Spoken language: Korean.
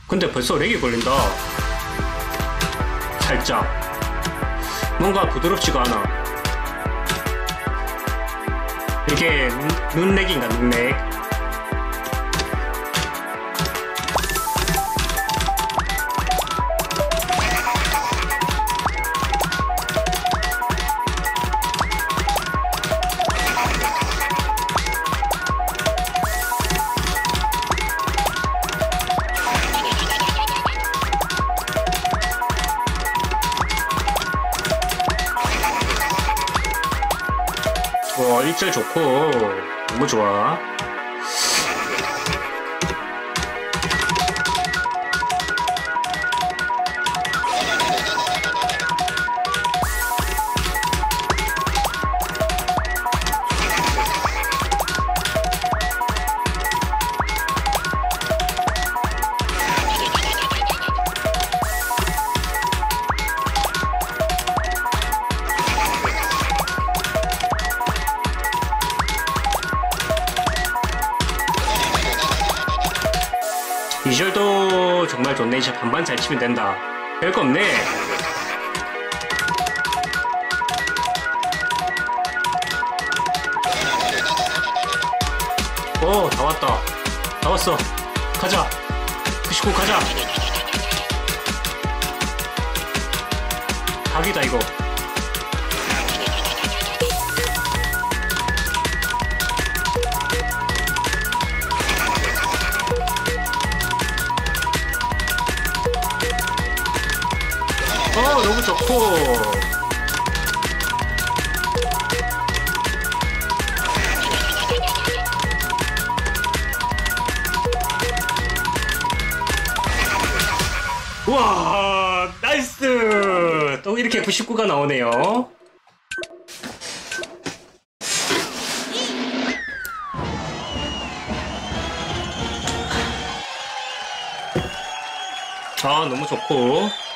근데 벌써 렉이 걸린다. 살짝 뭔가 부드럽지가 않아. 이게 눈렉인가 눈렉. 일절 좋고 너무 좋아. 비주얼도 정말 좋네. 이제 반반 잘 치면 된다. 별거 없네. 오, 다 왔다. 다 왔어. 가자. 99 가자. 각이다 이거. 너무 좋고. 우와, 나이스. 또 이렇게 99가 나오네요. 너무 좋고.